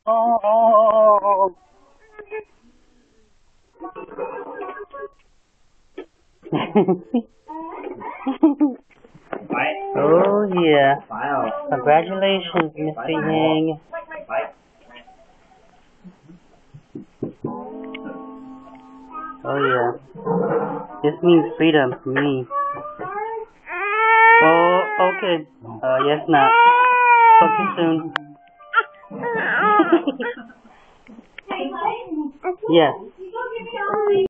Oh. Oh yeah. Congratulations, Mr. Yang. Oh yeah. This means freedom for me. Oh, okay. Yes, not. Talk to you soon. Yes.